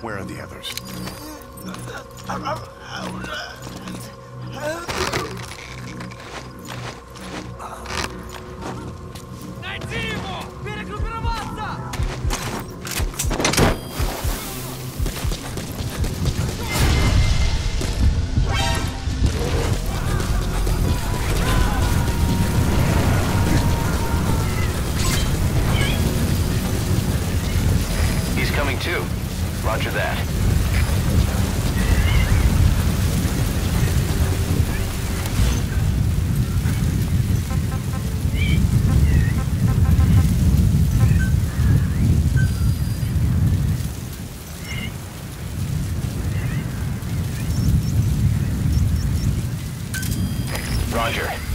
Where are the others? Найди его! Перегруппироваться! He's coming too. Roger that. Roger.